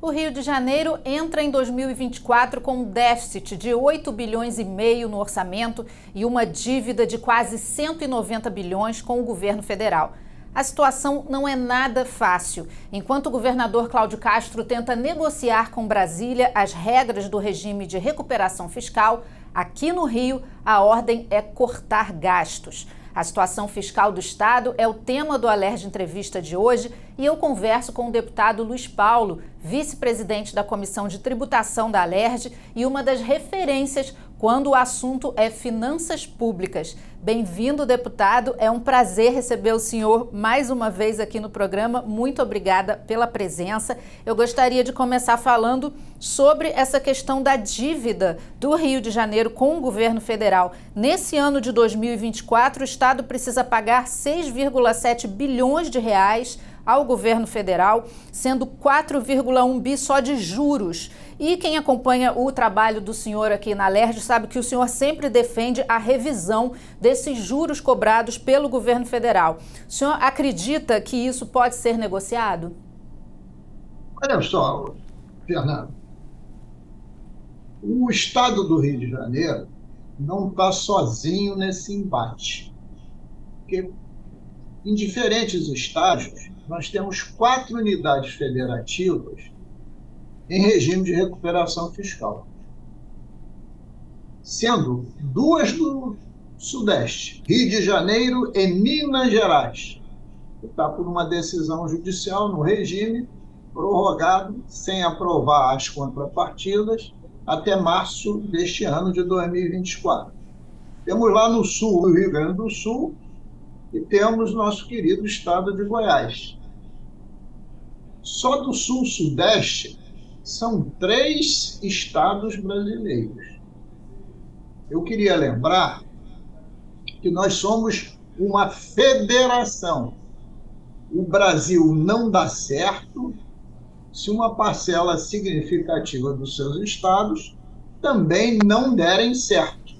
O Rio de Janeiro entra em 2024 com um déficit de 8 bilhões e meio no orçamento e uma dívida de quase 190 bilhões com o governo federal. A situação não é nada fácil. Enquanto o governador Cláudio Castro tenta negociar com Brasília as regras do regime de recuperação fiscal, aqui no Rio a ordem é cortar gastos. A situação fiscal do Estado é o tema do Alerj Entrevista de hoje e eu converso com o deputado Luiz Paulo, vice-presidente da Comissão de Tributação da Alerj e uma das referências quando o assunto é finanças públicas. Bem-vindo, deputado. É um prazer receber o senhor mais uma vez aqui no programa. Muito obrigada pela presença. Eu gostaria de começar falando sobre essa questão da dívida do Rio de Janeiro com o governo federal. Nesse ano de 2024, o Estado precisa pagar 6,7 bilhões de reais ao governo federal, sendo 4,1 bi só de juros. E quem acompanha o trabalho do senhor aqui na Alerj sabe que o senhor sempre defende a revisão desses juros cobrados pelo governo federal. O senhor acredita que isso pode ser negociado? Olha só, Fernando, o Estado do Rio de Janeiro não está sozinho nesse embate, porque em diferentes estágios nós temos 4 unidades federativas em regime de recuperação fiscal, sendo 2 do Sudeste, Rio de Janeiro e Minas Gerais, que está por uma decisão judicial no regime prorrogado, sem aprovar as contrapartidas, até março deste ano de 2024. Temos lá no sul, o Rio Grande do Sul, e temos nosso querido estado de Goiás. Só do sul-sudeste são 3 estados brasileiros. Eu queria lembrar que nós somos uma federação. O Brasil não dá certo se uma parcela significativa dos seus estados também não derem certo.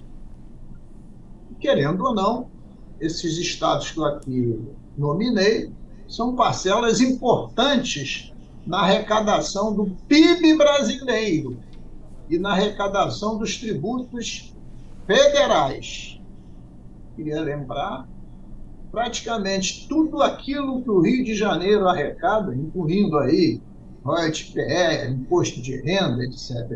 Querendo ou não, esses estados que eu aqui nominei são parcelas importantes na arrecadação do PIB brasileiro e na arrecadação dos tributos federais. Queria lembrar, praticamente tudo aquilo que o Rio de Janeiro arrecada, incluindo aí royalties PE, imposto de renda, etc.,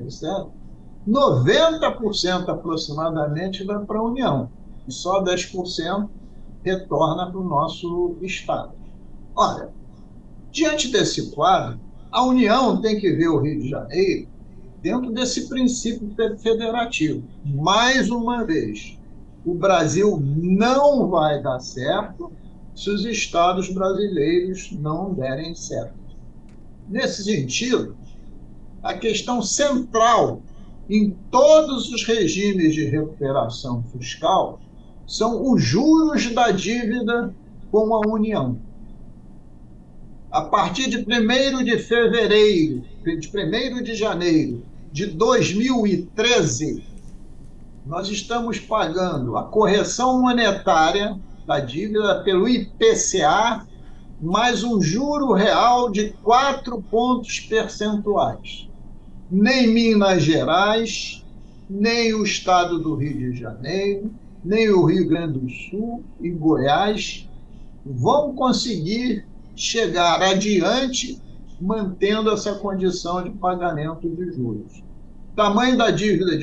90% aproximadamente vai para a União, e só 10% retorna para o nosso Estado. Olha, diante desse quadro, a União tem que ver o Rio de Janeiro dentro desse princípio federativo. Mais uma vez, o Brasil não vai dar certo se os estados brasileiros não derem certo. Nesse sentido, a questão central em todos os regimes de recuperação fiscal são os juros da dívida com a União. A partir de 1º de fevereiro, de 1º de janeiro de 2013, nós estamos pagando a correção monetária da dívida pelo IPCA, mais um juro real de 4 pontos percentuais. Nem Minas Gerais, nem o estado do Rio de Janeiro, nem o Rio Grande do Sul e Goiás vão conseguir chegar adiante mantendo essa condição de pagamento de juros. O tamanho da dívida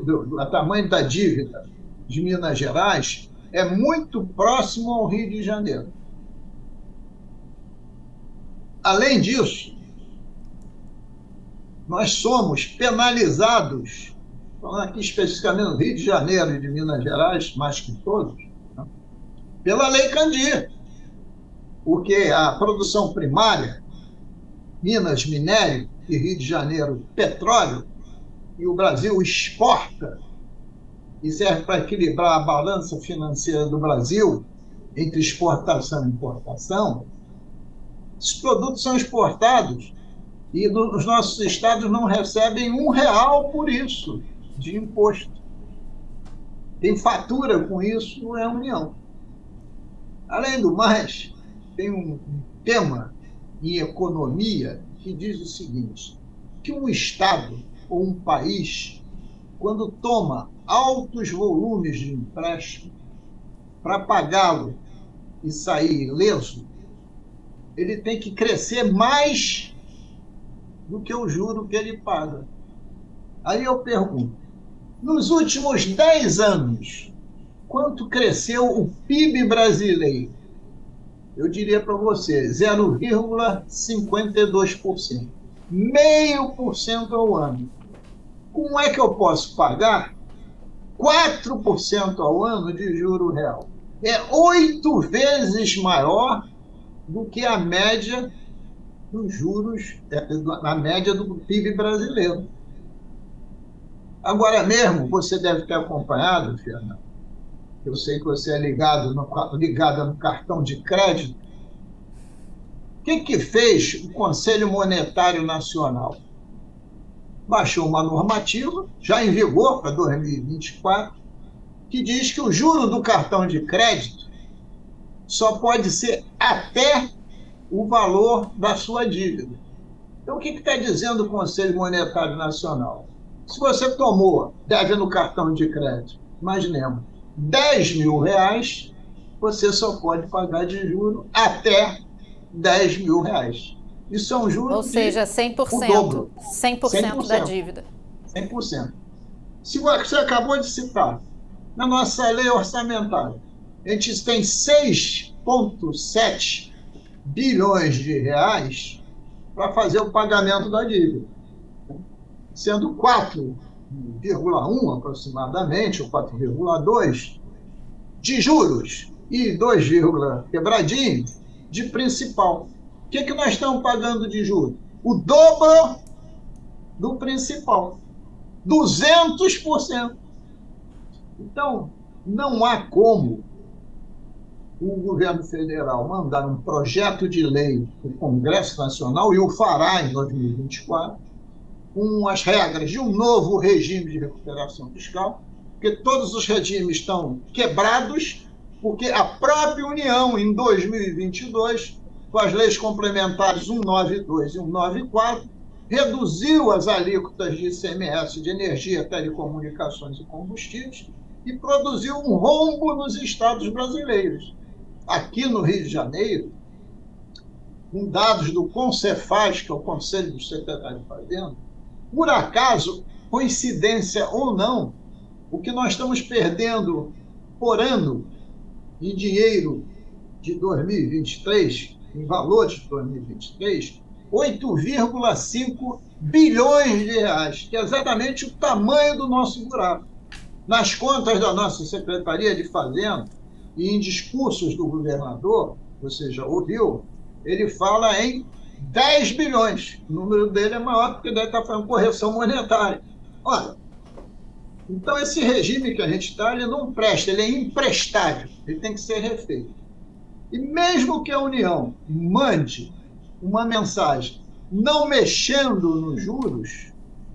de Minas Gerais é muito próximo ao Rio de Janeiro. Além disso, nós somos penalizados, falando aqui especificamente no Rio de Janeiro e de Minas Gerais, mais que todos, né, pela Lei Candir, porque a produção primária, Minas, minério, e Rio de Janeiro, petróleo, e o Brasil exporta, e serve para equilibrar a balança financeira do Brasil entre exportação e importação, esses produtos são exportados e os nossos estados não recebem R$1 por isso de imposto. Quem fatura com isso é a União. Além do mais, tem um tema em economia que diz o seguinte, que um Estado ou um país, quando toma altos volumes de empréstimo para pagá-lo e sair ileso, ele tem que crescer mais do que o juro que ele paga. Aí eu pergunto, nos últimos 10 anos, quanto cresceu o PIB brasileiro? Eu diria para você, 0,52%. 0,5% ao ano. Como é que eu posso pagar 4% ao ano de juro real? É 8 vezes maior do que a média dos juros, a média do PIB brasileiro. Agora mesmo, você deve ter acompanhado, Fernando, eu sei que você é ligada no cartão de crédito. O que fez o Conselho Monetário Nacional? Baixou uma normativa, já em vigor para 2024, que diz que o juro do cartão de crédito só pode ser até o valor da sua dívida. Então, o que está dizendo o Conselho Monetário Nacional? Se você deve no cartão de crédito, imaginemos, R$10.000, você só pode pagar de juro até R$10.000. Isso é um juro ou seja, 100%, o dobro. 100% da dívida. 100%. Se você acabou de citar, na nossa lei orçamentária, a gente tem 6,7 bilhões de reais para fazer o pagamento da dívida, sendo 4,1 aproximadamente, ou 4,2 de juros e 2, quebradinho de principal. O que nós estamos pagando de juros? O dobro do principal. 200%. Então, não há como o governo federal mandar um projeto de lei para o Congresso Nacional, e o fará em 2024, com as regras de um novo regime de recuperação fiscal, porque todos os regimes estão quebrados, porque a própria União, em 2022, com as leis complementares 192 e 194, reduziu as alíquotas de ICMS de energia, telecomunicações e combustíveis e produziu um rombo nos estados brasileiros. Aqui no Rio de Janeiro, com dados do Concefaz, que é o Conselho dos Secretários de Fazenda, por acaso, coincidência ou não, o que nós estamos perdendo por ano em dinheiro de 2023, em valores de 2023, 8,5 bilhões de reais, que é exatamente o tamanho do nosso buraco. Nas contas da nossa Secretaria de Fazenda e em discursos do governador, você já ouviu, ele fala em 10 bilhões. O número dele é maior porque deve estar fazendo correção monetária. Olha, então esse regime que a gente está, ele não presta, ele é imprestável, ele tem que ser refeito. E mesmo que a União mande uma mensagem não mexendo nos juros,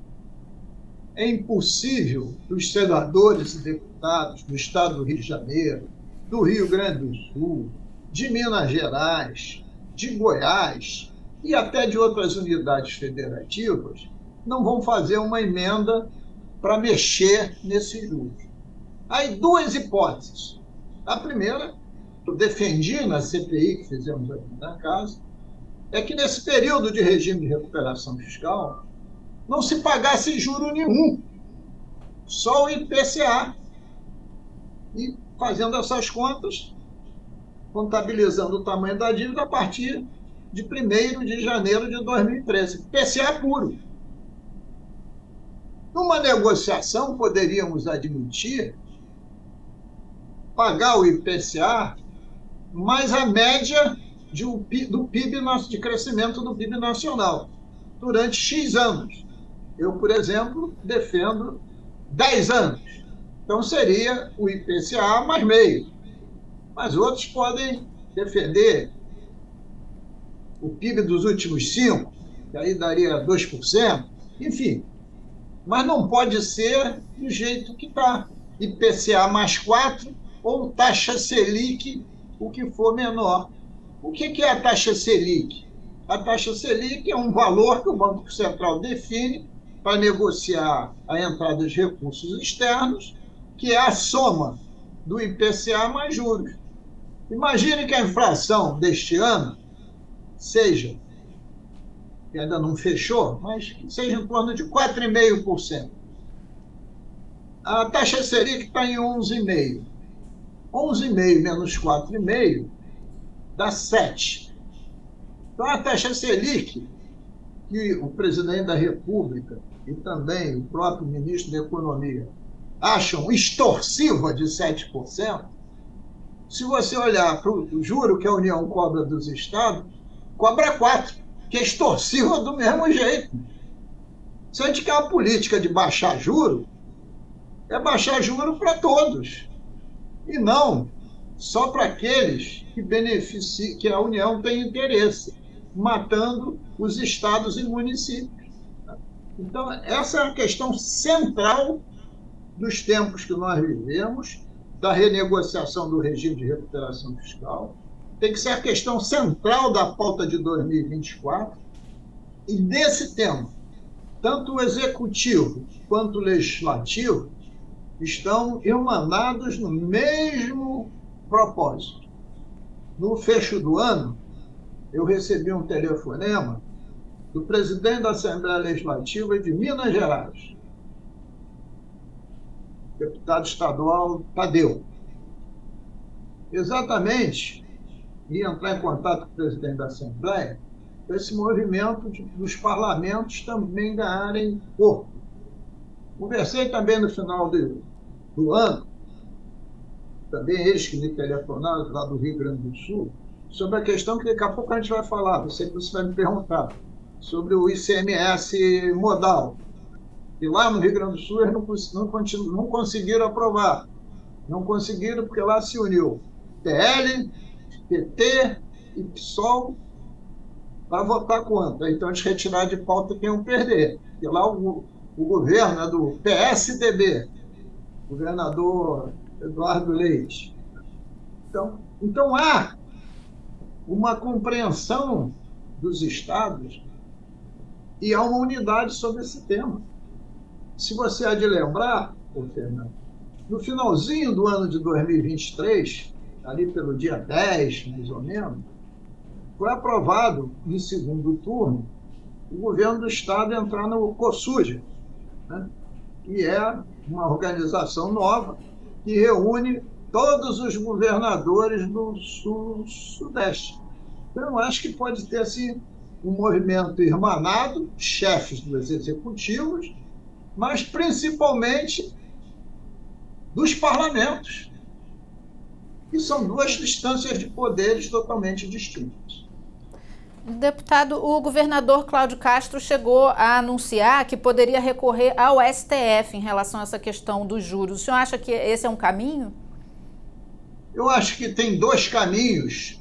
é impossível os senadores e deputados do Estado do Rio de Janeiro, do Rio Grande do Sul, de Minas Gerais, de Goiás e até de outras unidades federativas não vão fazer uma emenda para mexer nesses juros. Aí duas hipóteses. A primeira, eu defendi na CPI que fizemos aqui na casa, é que nesse período de regime de recuperação fiscal não se pagasse juro nenhum, só o IPCA. E fazendo essas contas, contabilizando o tamanho da dívida a partir de 1º de janeiro de 2013. IPCA puro. Numa negociação, poderíamos admitir pagar o IPCA mais a média do PIB, de crescimento do PIB nacional durante X anos. Eu, por exemplo, defendo 10 anos. Então, seria o IPCA mais meio. Mas outros podem defender o PIB dos últimos 5, que aí daria 2%. Enfim, mas não pode ser do jeito que está. IPCA mais 4 ou taxa Selic, o que for menor. O que é a taxa Selic? A taxa Selic é um valor que o Banco Central define para negociar a entrada de recursos externos, que é a soma do IPCA mais juros. Imagine que a inflação deste ano seja, que ainda não fechou, mas que seja em torno de 4,5%. A taxa Selic está em 11,5%. 11,5% menos 4,5% dá 7%. Então, a taxa Selic, que o presidente da República e também o próprio ministro da Economia acham extorsiva de 7%, se você olhar para o juro que a União cobra dos estados, cobra 4%, que é extorsiva do mesmo jeito. Se a gente quer uma política de baixar juro, é baixar juro para todos, e não só para aqueles que a União tem interesse, matando os estados e municípios. Então, essa é a questão central dos tempos que nós vivemos, da renegociação do regime de recuperação fiscal. Tem que ser a questão central da pauta de 2024. E nesse tema, tanto o executivo quanto o legislativo estão irmanados no mesmo propósito. No fecho do ano, eu recebi um telefonema do presidente da Assembleia Legislativa de Minas Gerais, deputado estadual Tadeu. Exatamente, ia entrar em contato com o presidente da Assembleia, para esse movimento dos parlamentos também ganharem corpo. Conversei também no final do ano, também eles que me telefonaram lá do Rio Grande do Sul, sobre a questão que daqui a pouco a gente vai falar, você vai me perguntar, sobre o ICMS modal. E lá no Rio Grande do Sul eles não conseguiram aprovar. Não conseguiram porque lá se uniu PL, PT e PSOL para votar contra. Então eles retiraram de pauta quem iam perder. E lá o governo é do PSDB, governador Eduardo Leite. Então há uma compreensão dos estados e há uma unidade sobre esse tema. Se você há de lembrar, Fernando, no finalzinho do ano de 2023, ali pelo dia 10, mais ou menos, foi aprovado, em segundo turno, o governo do estado entrar no COSUD, né? Que é uma organização nova que reúne todos os governadores do Sul-Sudeste. Então, eu acho que pode ter assim, um movimento irmanado, chefes dos executivos, mas principalmente dos parlamentos, que são duas distâncias de poderes totalmente distintas. Deputado, o governador Cláudio Castro chegou a anunciar que poderia recorrer ao STF em relação a essa questão dos juros. O senhor acha que esse é um caminho? Eu acho que tem dois caminhos,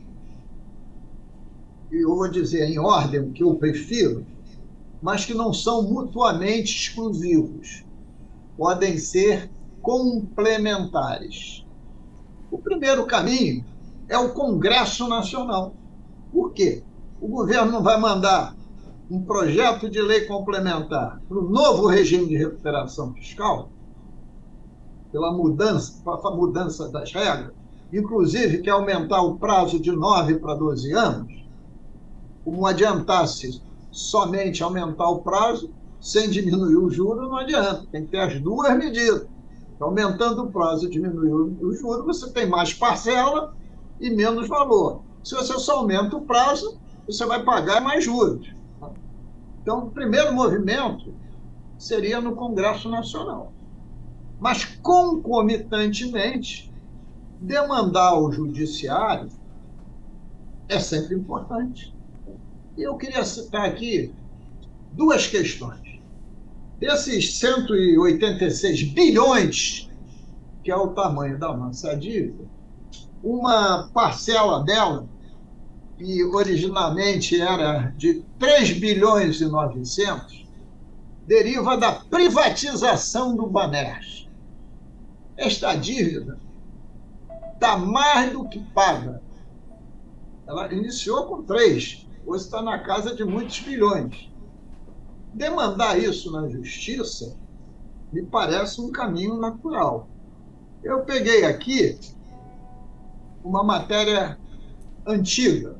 e eu vou dizer em ordem que eu prefiro, mas que não são mutuamente exclusivos. Podem ser complementares. O primeiro caminho é o Congresso Nacional. Por quê? O governo não vai mandar um projeto de lei complementar para o novo regime de recuperação fiscal, pela mudança das regras, inclusive quer aumentar o prazo de 9 para 12 anos, como adiantasse somente aumentar o prazo sem diminuir o juro, não adianta. Tem que ter as duas medidas. Aumentando o prazo e diminuindo o juro, você tem mais parcela e menos valor. Se você só aumenta o prazo, você vai pagar mais juros. Então, o primeiro movimento seria no Congresso Nacional. Mas, concomitantemente, demandar ao Judiciário é sempre importante. E eu queria citar aqui duas questões. Desses 186 bilhões, que é o tamanho da nossa dívida, uma parcela dela, que originalmente era de 3 bilhões e 900, deriva da privatização do Banerj. Esta dívida está mais do que paga. Ela iniciou com 3, hoje está na casa de muitos bilhões. Demandar isso na justiça me parece um caminho natural. Eu peguei aqui uma matéria antiga,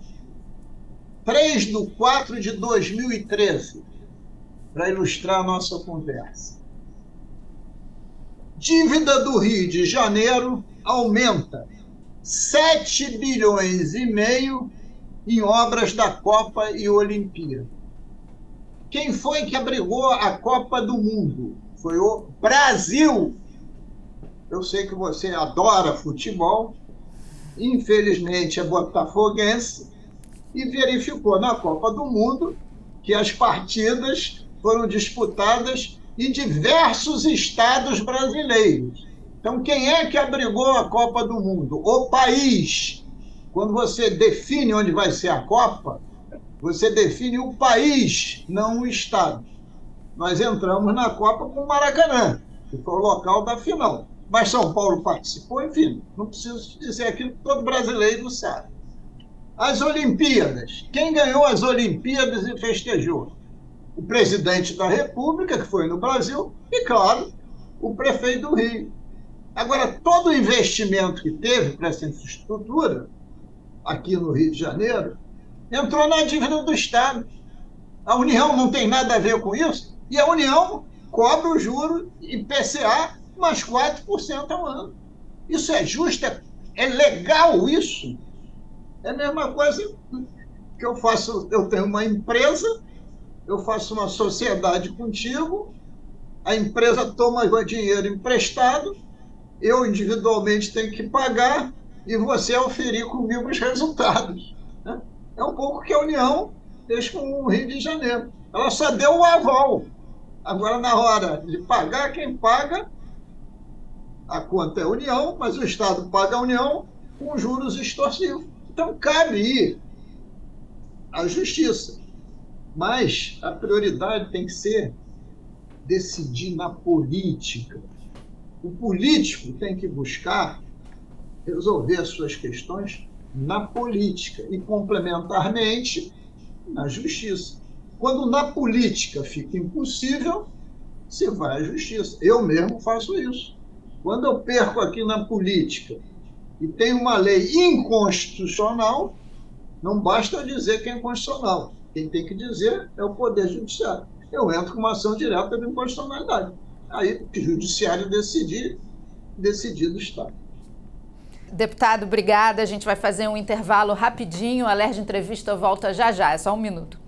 3/4/2013, para ilustrar a nossa conversa. Dívida do Rio de Janeiro aumenta 7,5 bilhões em obras da Copa e Olimpíada. Quem foi que abrigou a Copa do Mundo? Foi o Brasil. Eu sei que você adora futebol, infelizmente é botafoguense, e verificou na Copa do Mundo que as partidas foram disputadas em diversos estados brasileiros. Então, quem é que abrigou a Copa do Mundo? O país. Quando você define onde vai ser a Copa, você define o país, não o estado. Nós entramos na Copa com o Maracanã, que foi o local da final. Mas São Paulo participou, enfim, não preciso dizer aquilo que todo brasileiro sabe. As Olimpíadas. Quem ganhou as Olimpíadas e festejou? O presidente da República, que foi no Brasil, e, claro, o prefeito do Rio. Agora, todo o investimento que teve para essa infraestrutura, aqui no Rio de Janeiro, entrou na dívida do Estado. A União não tem nada a ver com isso, e a União cobra o juro IPCA mais 4% ao ano. Isso é justo? É legal isso? É a mesma coisa que eu faço. Eu tenho uma empresa, eu faço uma sociedade contigo, a empresa toma dinheiro emprestado, eu individualmente tenho que pagar e você oferir comigo os resultados. Né? É um pouco que a União fez com o Rio de Janeiro. Ela só deu o aval. Agora, na hora de pagar, quem paga, a conta é a União, mas o Estado paga a União com juros extorsivos. Então, cabe ir à justiça. Mas a prioridade tem que ser decidir na política. O político tem que buscar resolver as suas questões na política e, complementarmente, na justiça. Quando na política fica impossível, você vai à justiça. Eu mesmo faço isso. Quando eu perco aqui na política e tem uma lei inconstitucional, não basta eu dizer que é inconstitucional. Quem tem que dizer é o Poder Judiciário. Eu entro com uma ação direta de inconstitucionalidade. Aí o Judiciário decidir do Estado. Deputado, obrigada. A gente vai fazer um intervalo rapidinho. A Alerj Entrevista volta já já. É só um minuto.